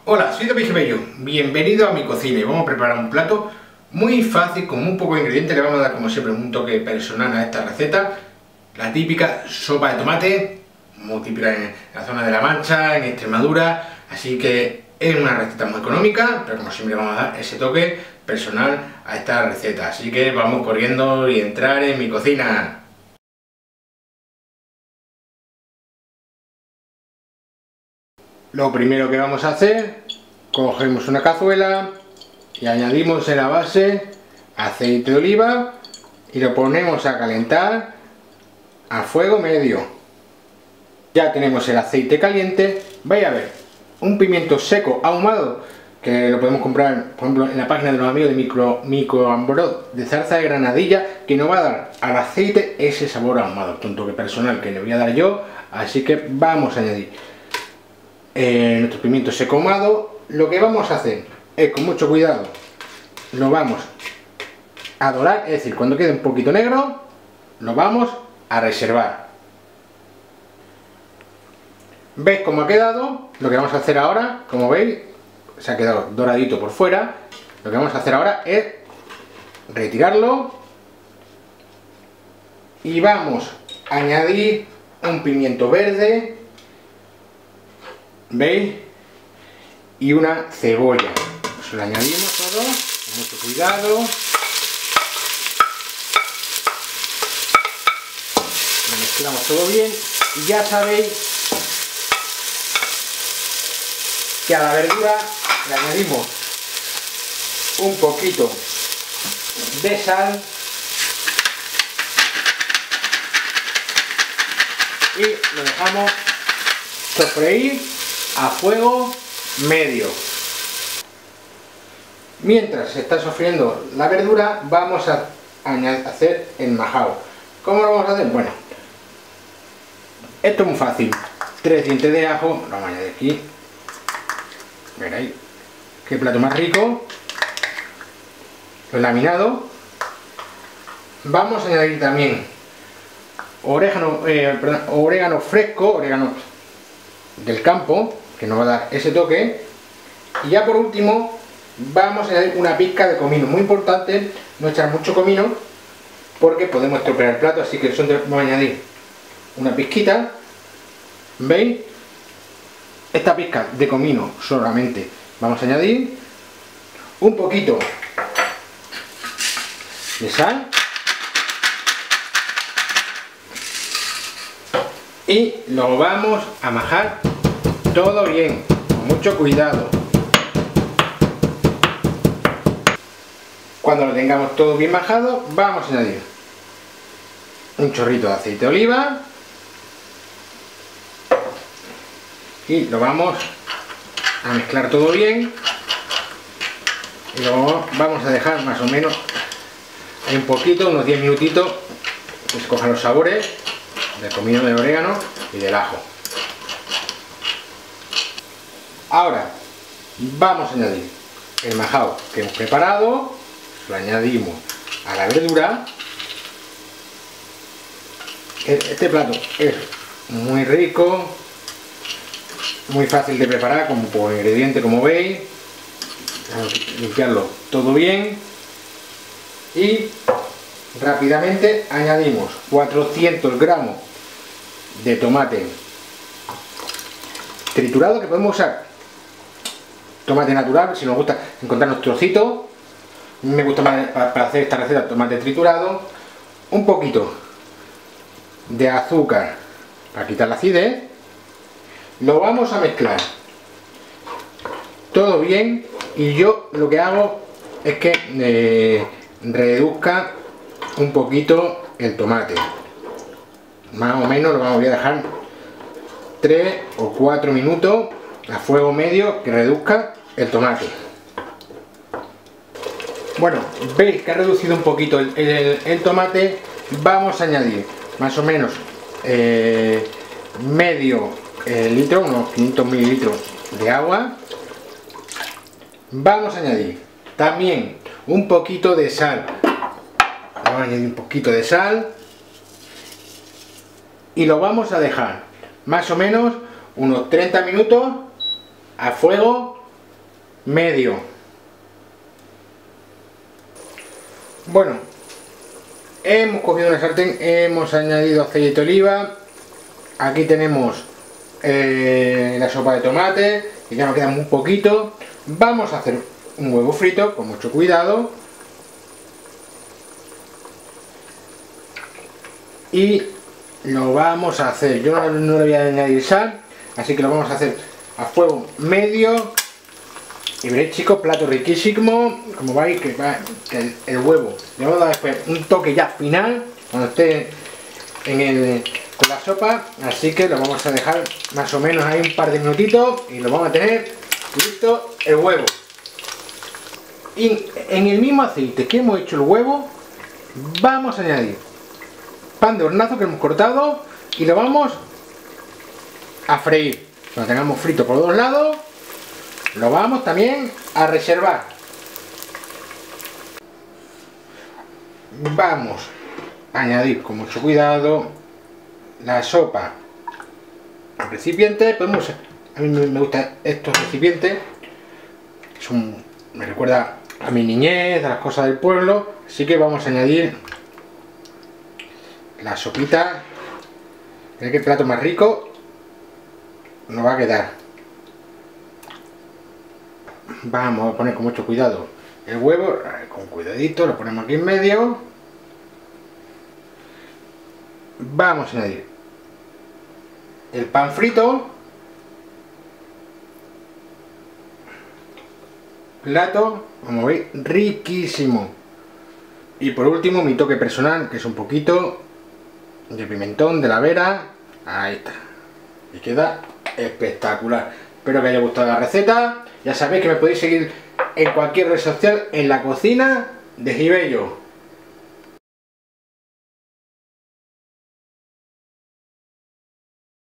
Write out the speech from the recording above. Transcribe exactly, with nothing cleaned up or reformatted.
Hola, soy David Bello, bienvenido a mi cocina y vamos a preparar un plato muy fácil, con muy poco ingrediente. Le vamos a dar como siempre un toque personal a esta receta. La típica sopa de tomate, muy típica en la zona de La Mancha, en Extremadura, así que es una receta muy económica, pero como siempre vamos a dar ese toque personal a esta receta. Así que vamos corriendo y entrar en mi cocina. Lo primero que vamos a hacer, cogemos una cazuela y añadimos en la base aceite de oliva y lo ponemos a calentar a fuego medio. Ya tenemos el aceite caliente. Vais a ver un pimiento seco ahumado que lo podemos comprar, por ejemplo, en la página de los amigos de micro microambrot de zarza de granadilla, que nos va a dar al aceite ese sabor ahumado, un toque personal que le voy a dar yo. Así que vamos a añadir Eh, nuestro pimiento seco ahumado. Lo que vamos a hacer es, con mucho cuidado, lo vamos a dorar, es decir, cuando quede un poquito negro, lo vamos a reservar. ¿Veis cómo ha quedado? Lo que vamos a hacer ahora, como veis, se ha quedado doradito por fuera. Lo que vamos a hacer ahora es retirarlo y vamos a añadir un pimiento verde, ¿veis? Y una cebolla. Se lo añadimos todo con mucho cuidado. Lo mezclamos todo bien y ya sabéis que a la verdura le añadimos un poquito de sal y lo dejamos sofreír a fuego medio. Mientras se está sofriendo la verdura, vamos a hacer el majao. ¿Cómo lo vamos a hacer? Bueno, esto es muy fácil. Tres dientes de ajo, lo vamos a añadir aquí. Veréis qué plato más rico. Lo laminado. Vamos a añadir también orégano, eh, perdón, orégano fresco, orégano del campo, que nos va a dar ese toque. Y ya por último vamos a añadir una pizca de comino. Muy importante no echar mucho comino porque podemos estropear el plato, así que vamos a añadir una pizquita. ¿Veis? Esta pizca de comino solamente vamos a añadir un poquito de sal y lo vamos a majar todo bien, con mucho cuidado. Cuando lo tengamos todo bien majado, vamos a añadir un chorrito de aceite de oliva y lo vamos a mezclar todo bien y luego vamos a dejar más o menos un poquito, unos diez minutitos, que se cojan los sabores del comino, del orégano y del ajo. Ahora vamos a añadir el majao que hemos preparado, lo añadimos a la verdura. Este plato es muy rico, muy fácil de preparar, como por ingrediente, como veis. Vamos a limpiarlo todo bien y rápidamente añadimos cuatrocientos gramos de tomate triturado, que podemos usar tomate natural si nos gusta encontrar los trocitos. A mí me gusta más para hacer esta receta tomate triturado. Un poquito de azúcar para quitar la acidez. Lo vamos a mezclar todo bien y yo lo que hago es que eh, reduzca un poquito el tomate. Más o menos lo vamos a dejar tres o cuatro minutos a fuego medio, que reduzca el tomate. Bueno, veis que ha reducido un poquito el, el, el tomate. Vamos a añadir más o menos eh, medio eh, litro, unos quinientos mililitros de agua. Vamos a añadir también un poquito de sal. Vamos a añadir un poquito de sal y lo vamos a dejar más o menos unos treinta minutos a fuego medio. Bueno, hemos cogido una sartén, hemos añadido aceite de oliva. Aquí tenemos eh, la sopa de tomate, que ya nos queda muy poquito. Vamos a hacer un huevo frito con mucho cuidado. Y lo vamos a hacer, yo no, no le voy a añadir sal, así que lo vamos a hacer a fuego medio. Y veréis, chicos, plato riquísimo. Como veis que, va, que el, el huevo le vamos a dar después un toque ya final cuando esté en el, con la sopa, así que lo vamos a dejar más o menos ahí un par de minutitos y lo vamos a tener listo el huevo. Y en el mismo aceite que hemos hecho el huevo vamos a añadir pan de hornazo que hemos cortado y lo vamos a freír. Cuando tengamos frito por los dos lados, lo vamos también a reservar. Vamos a añadir con mucho cuidado la sopa al recipiente. Podemos, a mí me gustan estos recipientes, son, me recuerda a mi niñez, a las cosas del pueblo, así que vamos a añadir la sopita. Mirad qué plato más rico nos va a quedar. Vamos a poner con mucho cuidado el huevo, con cuidadito, lo ponemos aquí en medio. Vamos a añadir el pan frito. Plato, como veis, riquísimo. Y por último, mi toque personal, que es un poquito de pimentón de la Vera. Ahí está. Y queda espectacular. Espero que haya gustado la receta. Ya sabéis que me podéis seguir en cualquier red social en la cocina de Gibello.